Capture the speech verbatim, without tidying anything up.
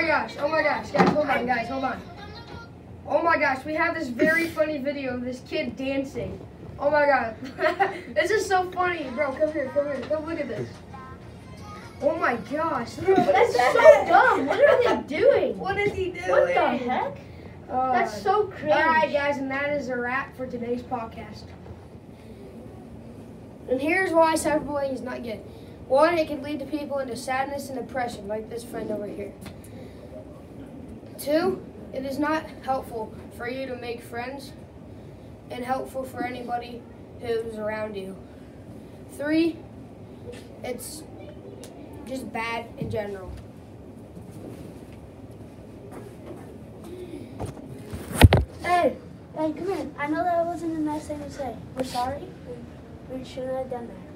my gosh, oh my gosh, guys, hold on, guys, hold on. Oh my gosh, we have this very funny video of this kid dancing. Oh my god. This is so funny. Bro, come here, come here, come look at this. Oh my gosh. That's so dumb. What are they doing? What is he doing? What the heck? Uh, That's so crazy. Alright guys, and that is a wrap for today's podcast. And here's why cyberbullying is not good. One, it can lead to people into sadness and depression, like this friend over here. Two, it is not helpful for you to make friends and helpful for anybody who's around you. Three, it's just bad in general. Hey, hey, come here. I know that wasn't a nice thing to say. We're sorry. We shouldn't have done that.